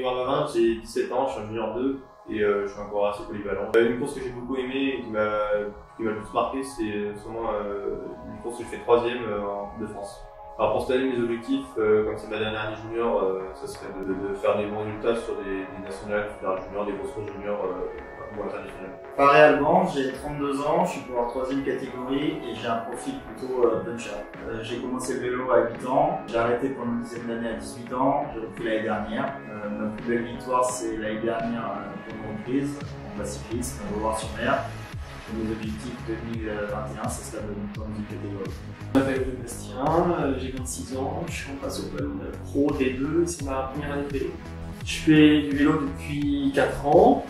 Grégoire Vavin, j'ai 17 ans, je suis en junior 2 et je suis encore assez polyvalent. Une course que j'ai beaucoup aimée et qui m'a le plus marqué, c'est sûrement une course que je fais 3ème en Coupe de France. Alors pour cette année, mes objectifs, comme c'est ma dernière année junior, ça serait de faire des bons résultats sur des nationales, faire junior, des grosses courses juniors ou internationales. Réellement, j'ai 32 ans, je suis pour la 3ème catégorie et j'ai un profil plutôt puncher. J'ai commencé le vélo à 8 ans, j'ai arrêté pendant une dizaine d'années à 18 ans, j'ai repris l'année dernière. Ma plus belle victoire, c'est l'année dernière pour une reprise en bas cyclisme, au Revoir-sur-Mer. Mes objectifs 2021, c'est ça de monter dans une catégorie. Je m'appelle Louis Bastien, j'ai 26 ans, je suis en passe au club pro D2 et c'est ma première année de vélo. Je fais du vélo depuis 4 ans.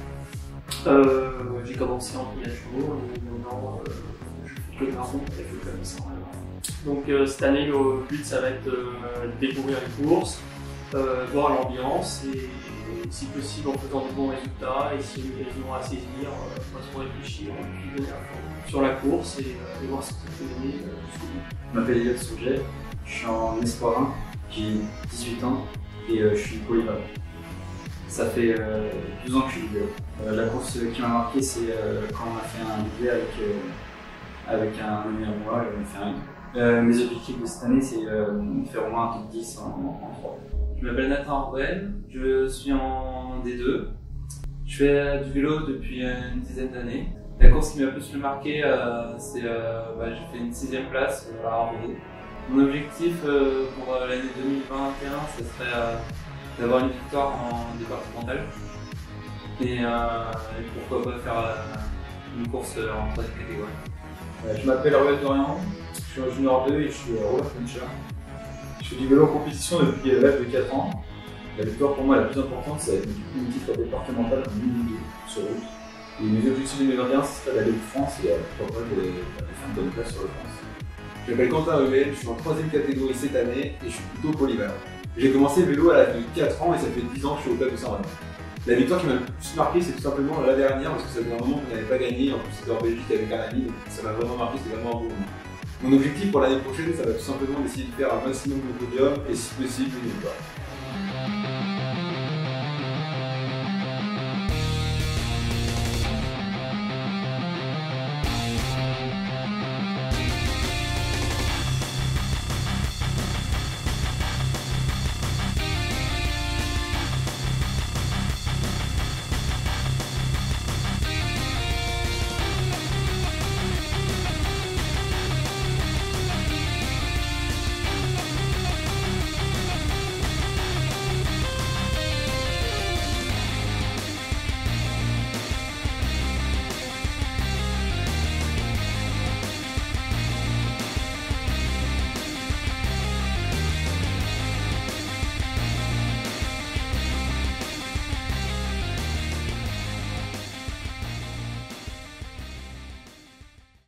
J'ai commencé en pilotage et maintenant je fais que le marathon avec le club de Saint-Malo. Donc cette année, le but ça va être de découvrir les courses, voir l'ambiance et si possible en faisant de bons résultats et si une raison à saisir, pas trop réfléchir et puis donner à fond sur la course et voir ce que ça peut donner jusqu'au bout. Je m'appelle Elliot Souget, je suis en Espoir 1, j'ai 18 ans et je suis polyvalent. Ça fait 12 ans que je suis vidéo. La course qui m'a marqué, c'est quand on a fait un doublé avec un ami à moi, on a fait un. Mes objectifs de cette année, c'est faire au moins un top 10 en 3. Je m'appelle Nathan Orben, je suis en D2. Je fais du vélo depuis une dizaine d'années. La course qui m'a le plus marqué, c'est j'ai fait une 6ème place à Arbourg. Mon objectif pour l'année 2021, ce serait d'avoir une victoire en départemental. Et pourquoi pas faire une course en 3ème catégorie. Je m'appelle Ruel Dorian, je suis en junior 2 et je suis roller puncher. Je fais du vélo en compétition depuis l'âge de 4 ans. La victoire pour moi la plus importante, ça va être une titre départemental en Ligue 2 sur route. Et mes objectifs 2021, ce serait d'aller en France et pourquoi pas de faire une bonne place sur le France. Je m'appelle Quentin Ruel, je suis en 3ème catégorie cette année et je suis plutôt polyvalent. J'ai commencé le vélo à l'âge de 4 ans et ça fait 10 ans que je suis au club de Saint-Malo. La victoire qui m'a le plus marqué, c'est tout simplement la dernière parce que ça faisait un moment qu'on n'avait pas gagné, en plus c'était en Belgique avec un ami, donc ça m'a vraiment marqué, c'était vraiment un beau moment. Mon objectif pour l'année prochaine, ça va tout simplement d'essayer de faire un maximum de podiums et si possible une victoire.